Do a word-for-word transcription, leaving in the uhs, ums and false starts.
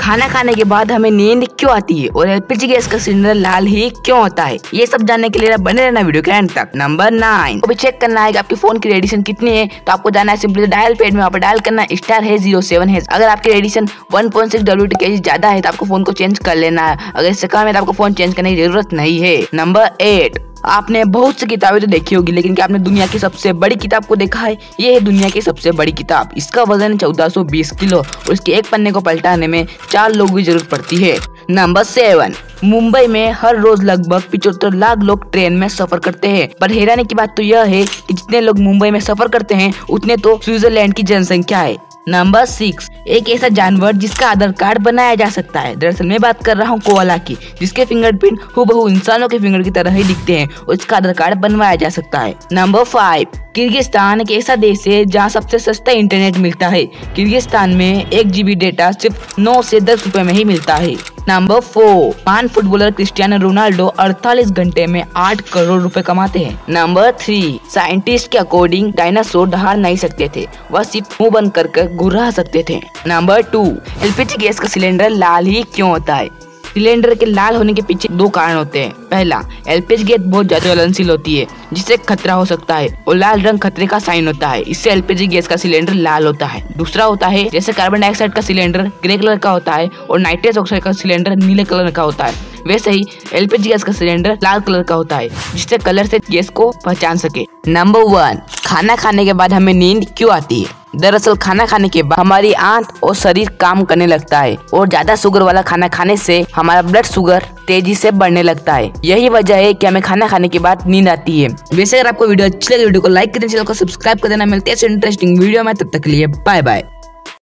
खाना खाने के बाद हमें नींद क्यों आती है और एलपीजी गैस का सिलेंडर लाल ही क्यों होता है, ये सब जानने के लिए बने रहना वीडियो के एंड तक। नंबर नाइन, अभी चेक करना है कि आपके फोन की रेडिएशन कितनी है, तो आपको जाना है सिंपली डायल पैड में, वहाँ पर डायल करना है स्टार है जीरो सेवन है। अगर आपकी radiation one point six W T के ज्यादा है तो आपको फोन को चेंज कर लेना है, अगर इससे कम है तो आपको फोन चेंज करने की जरूरत नहीं है। नंबर एट, आपने बहुत सी किताबें तो देखी होगी लेकिन क्या आपने दुनिया की सबसे बड़ी किताब को देखा है? ये है दुनिया की सबसे बड़ी किताब। इसका वजन चौदह सौ बीस किलो और इसके एक पन्ने को पलटाने में चार लोगों की जरूरत पड़ती है। नंबर सेवन, मुंबई में हर रोज लगभग पिछहत्तर लाख लोग ट्रेन में सफर करते हैं, पर हैरानी की बात तो यह है कि जितने लोग मुंबई में सफर करते हैं उतने तो स्विट्जरलैंड की जनसंख्या है। नंबर सिक्स, एक ऐसा जानवर जिसका आधार कार्ड बनाया जा सकता है। दरअसल मैं बात कर रहा हूँ कोआला की, जिसके फिंगरप्रिंट हूबहू इंसानों के फिंगर की तरह ही दिखते हैं और इसका आधार कार्ड बनवाया जा सकता है। नंबर फाइव, किर्गिस्तान एक ऐसा देश है जहाँ सबसे सस्ता इंटरनेट मिलता है। किर्गिस्तान में एक जीबी डेटा सिर्फ नौ से दस रुपए में ही मिलता है। नंबर फोर, महान फुटबॉलर क्रिस्टियानो रोनाल्डो अड़तालीस घंटे में आठ करोड़ रुपए कमाते हैं। नंबर थ्री, साइंटिस्ट के अकॉर्डिंग डायनासोर दहाड़ नहीं सकते थे, वह सिर्फ मुंह बंद कर कर गुर्रा सकते थे। नंबर टू, एलपीजी गैस का सिलेंडर लाल ही क्यों होता है? सिलेंडर के लाल होने के पीछे दो कारण होते हैं। पहला, एलपीजी गैस बहुत ज्यादा ज्वलनशील होती है जिससे खतरा हो सकता है और लाल रंग खतरे का साइन होता है, इससे एलपीजी गैस का सिलेंडर लाल होता है। दूसरा होता है जैसे कार्बन डाइऑक्साइड का सिलेंडर ग्रे कलर का होता है और नाइट्रस ऑक्साइड का सिलेंडर नीले कलर का होता है, वैसे ही एलपीजी गैस का सिलेंडर लाल कलर का होता है जिससे कलर से गैस को पहचान सके। नंबर वन, खाना खाने के बाद हमें नींद क्यों आती है? दरअसल खाना खाने के बाद हमारी आंत और शरीर काम करने लगता है और ज्यादा शुगर वाला खाना खाने से हमारा ब्लड शुगर तेजी से बढ़ने लगता है। यही वजह है कि हमें खाना खाने के बाद नींद आती है। वैसे अगर आपको वीडियो अच्छी लगे वीडियो को लाइक करें, चैनल को सब्सक्राइब कर देना। मिलते हैं इंटरेस्टिंग वीडियो में, तब तक के लिए बाय बाय।